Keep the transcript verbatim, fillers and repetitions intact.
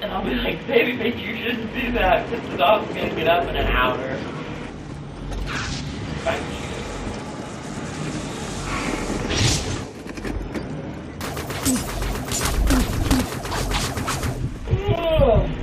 And I'll be like, baby, you shouldn't do that because the dog's gonna get up in an hour. Back to you.